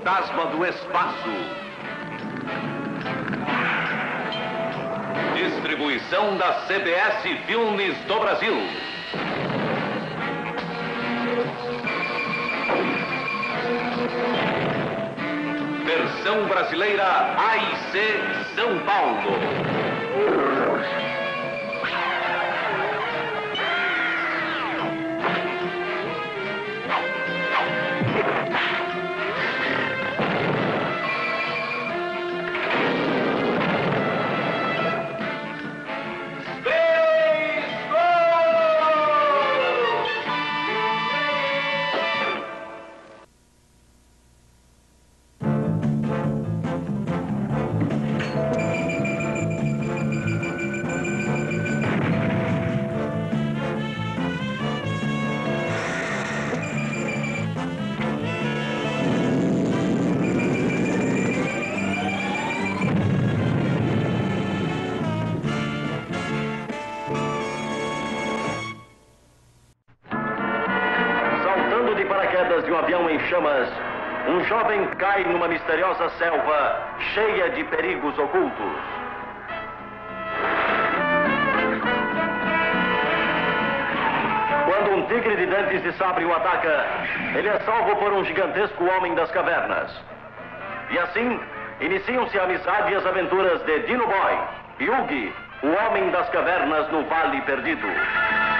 Fantasma do Espaço. Distribuição da CBS Filmes do Brasil. Versão brasileira AIC São Paulo. De um avião em chamas, um jovem cai numa misteriosa selva cheia de perigos ocultos. Quando um tigre de dentes de sabre o ataca, ele é salvo por um gigantesco homem das cavernas. E assim, iniciam-se a amizade e as aventuras de Dino Boy e Yugi, o homem das cavernas no Vale Perdido.